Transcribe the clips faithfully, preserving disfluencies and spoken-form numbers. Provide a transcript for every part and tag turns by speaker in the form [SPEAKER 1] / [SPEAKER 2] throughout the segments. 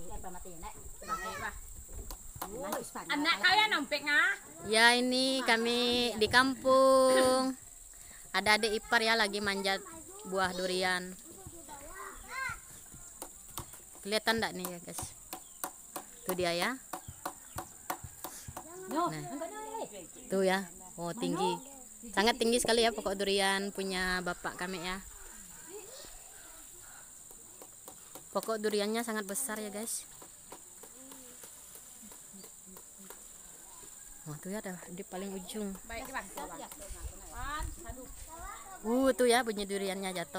[SPEAKER 1] Anak kalian nampik ngah?
[SPEAKER 2] Ya, ini kami di kampung. Ada adik ipar ya lagi manjat buah durian. Kelihatan enggak nih ya, guys? Itu dia ya. Nah, tuh ya. Oh, tinggi. Sangat tinggi sekali ya pokok durian punya bapak kami ya. Pokok duriannya sangat besar ya, guys. Wah, tuh ya ada di paling ujung. Uh, tuh ya bunyi duriannya jatuh.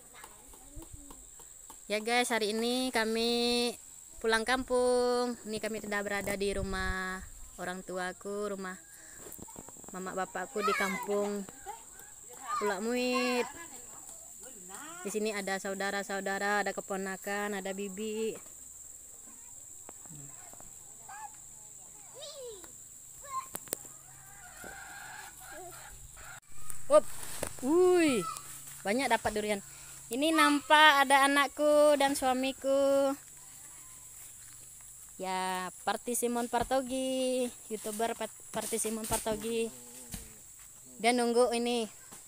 [SPEAKER 2] Ya, guys, hari ini kami pulang kampung. Ini kami sudah berada di rumah orang tuaku, rumah mama bapakku di kampung Ulak Muit. Di sini ada saudara-saudara, ada keponakan, ada bibi. Up. Wuih, banyak dapat durian. Ini nampak ada anakku dan suamiku. Ya, Parti Simon Partogi, YouTuber Parti Simon Partogi. Dan nunggu ini.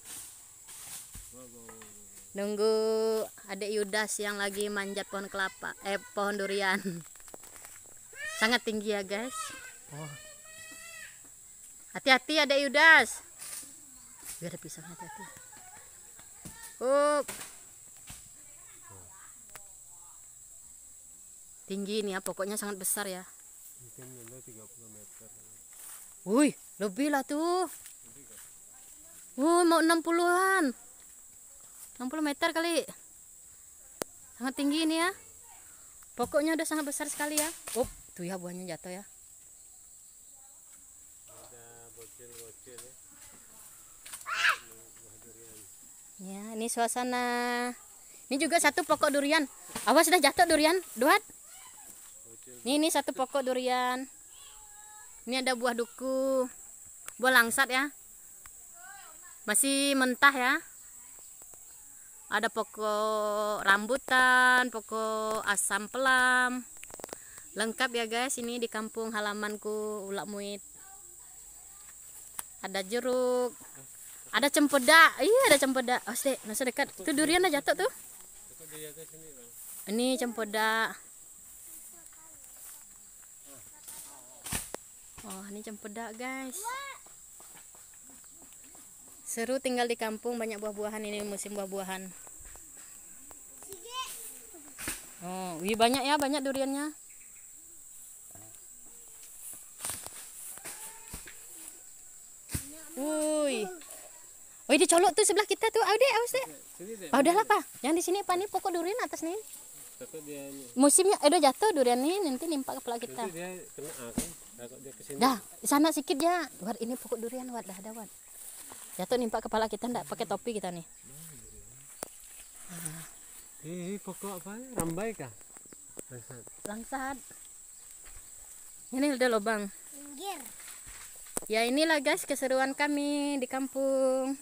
[SPEAKER 2] Nunggu adik Yudas yang lagi manjat pohon kelapa, eh pohon durian. Sangat tinggi ya, guys. Oh. Hati-hati adik Yudas. Biar ada pisang, hati-hati. Up. Tinggi nih ya, pokoknya sangat besar ya.
[SPEAKER 3] Mungkin ada tiga puluh meter.
[SPEAKER 2] Wih, lebih lah tuh. Wuh, mau enam puluhan. enam puluh meter kali. Sangat tinggi ini ya. Pokoknya udah sangat besar sekali ya. Up, tuh ya buahnya jatuh ya.
[SPEAKER 3] Ada bocil-bocil ya.
[SPEAKER 2] Ya, ini suasana. Ini juga satu pokok durian. Awas sudah jatuh durian, Duat. Ini ini satu pokok durian. Ini ada buah duku, buah langsat ya. Masih mentah ya. Ada pokok rambutan, pokok asam pelam. Lengkap ya, guys, ini di kampung halamanku Ulak Muit. Ada jeruk. Ada cempedak. Iya, ada cempedak. Oh, sih, masih dekat. Itu durian aja jatuh tuh. Ini cempedak. Oh, ini cempedak, guys. Seru tinggal di kampung, banyak buah-buahan, ini musim buah-buahan. Oh, wih, banyak ya, banyak duriannya. Wih. Oh, dicolok tuh sebelah kita tuh. Ayo deh, awas deh. Oh, udahlah, Pak. Yang di sini apa nih pokok durian atas nih? Musimnya eh, udah jatuh durian nih, nanti nimpa kepala kita.
[SPEAKER 3] Dia kena kan? Dia kesini.
[SPEAKER 2] Dah, di sana sedikit ya. Wad, ini pokok durian, Wad. Dah ada, Wad. Jatuh nimpa kepala kita, ndak pakai topi kita nih. Nah.
[SPEAKER 3] Ini pokok apa? Rambai kah? Langsat.
[SPEAKER 2] Langsat. Ini udah lubang. Ya, inilah, guys, keseruan kami di kampung.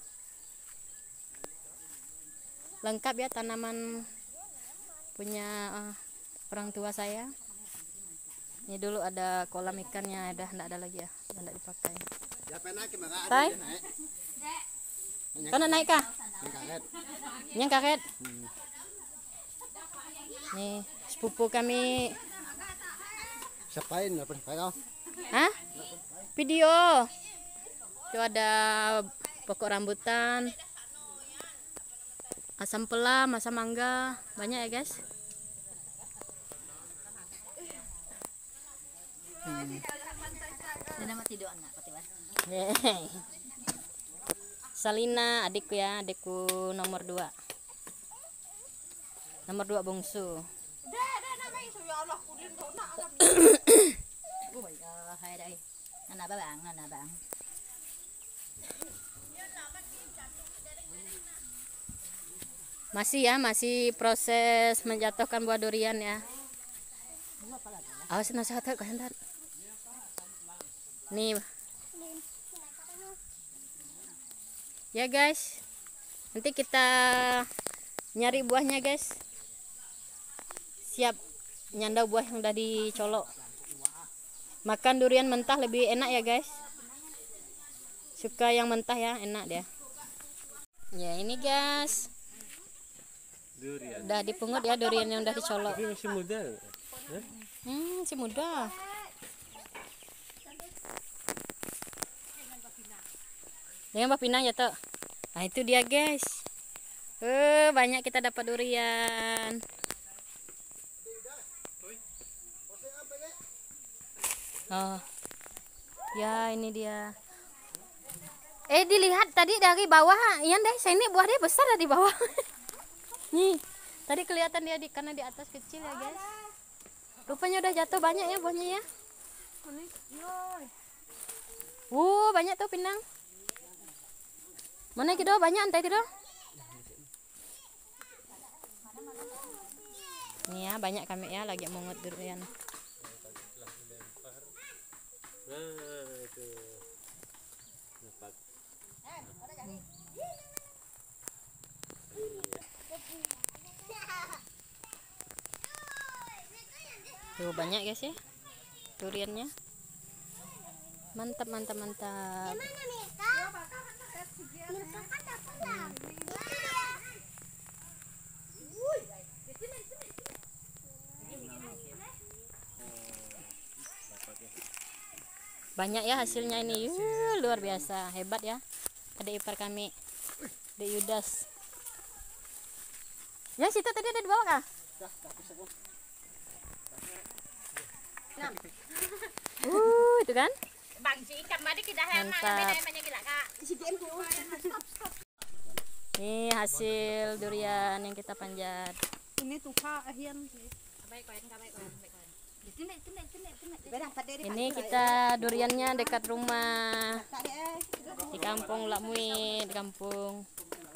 [SPEAKER 2] Lengkap ya tanaman punya uh, orang tua saya. Ini dulu ada kolam ikannya, dah enggak ada lagi ya, enggak dipakai. Tai? Kana naik kah? Yang karet. Nih, sepupu kami.
[SPEAKER 3] Siapain apa kau?
[SPEAKER 2] Hah? Video. Itu ada pokok rambutan, asam pelam, asam mangga, banyak ya, guys. Hmm. Salina adikku ya, adikku nomor dua, nomor dua bungsu. Masih ya, masih proses menjatuhkan buah durian ya. Awas nasihat kau hendak. Nih. Ya, guys. Nanti kita nyari buahnya, guys. Siap nyanda buah yang udah dicolok. Makan durian mentah lebih enak ya guys. Suka yang mentah ya, enak dia. Ya ini guys.
[SPEAKER 3] Durian.
[SPEAKER 2] Udah dipungut ya durian yang udah dicolok.
[SPEAKER 3] Tapi masih muda. Eh?
[SPEAKER 2] Hmm, si muda. Dengan Mbak Pinang ya toh. Nah itu dia guys. Eh banyak kita dapat durian. Oh, ya ini dia. Eh dilihat tadi dari bawah, iya deh, sini buah dia besar dari bawah. Nih, tadi kelihatan dia di karena di atas kecil ya guys. Rupanya udah jatuh banyak ya buahnya ya. Wuh banyak tuh Pinang. Mana gitu banyak entah itu. Nih ya banyak kami ya lagi mungut durian.
[SPEAKER 3] Nah, itu. Dapat.
[SPEAKER 2] Tuh banyak guys ya duriannya. Mantap mantap mantap. Banyak ya hasilnya ini. Yuh, luar biasa, hebat ya. Ada ipar kami. Ada Yudas. Ya situ tadi ada di bawah kah? Uh, itu kan? Mantap. Ini hasil durian yang kita panjat.
[SPEAKER 1] Ini tuh kak ahian.
[SPEAKER 2] Ini kita duriannya dekat rumah di kampung Lakmuit, di kampung.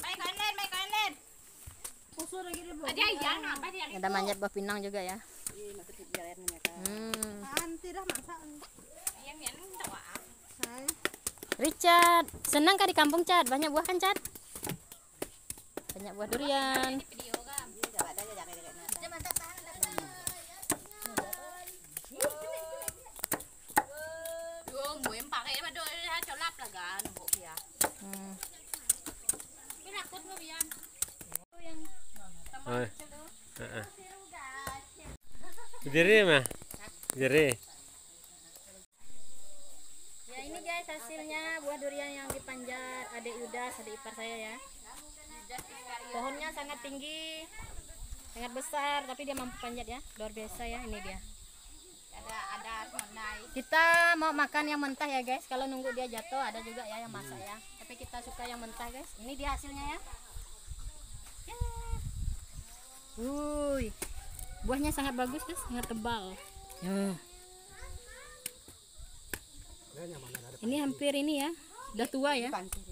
[SPEAKER 2] Ada manjat buah pinang juga ya. Hmm. Richard, senang kah di kampung Cad? Banyak buah kan Cad? Banyak buah durian. Hmm.
[SPEAKER 3] Oh. Heeh. Jerih mah. Jerih.
[SPEAKER 2] Ya ini guys hasilnya buah durian yang dipanjat adik Yudas, adik ipar saya ya. Pohonnya sangat tinggi, sangat besar, tapi dia mampu panjat ya, luar biasa ya. Ini dia. Kita mau makan yang mentah ya guys. Kalau nunggu dia jatuh ada juga ya yang masak ya. Tapi kita suka yang mentah guys. Ini dia hasilnya ya. Wuih, buahnya sangat bagus guys, sangat tebal. Ya. Ini hampir ini ya, udah tua ya.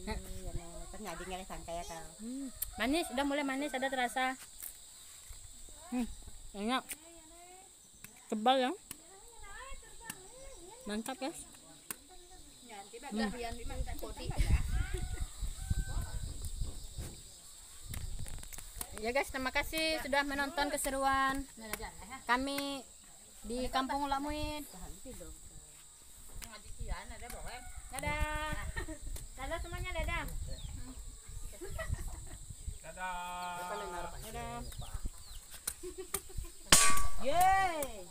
[SPEAKER 2] Hmm, manis, udah mulai manis, ada terasa. Hmm, enak, tebal ya, mantap guys. Hmm. Ya guys, terima kasih sudah menonton keseruan kami di Kampung Lakmuit. Dadah. Dadah semuanya, dadah. Dadah. Dadah. Yeay.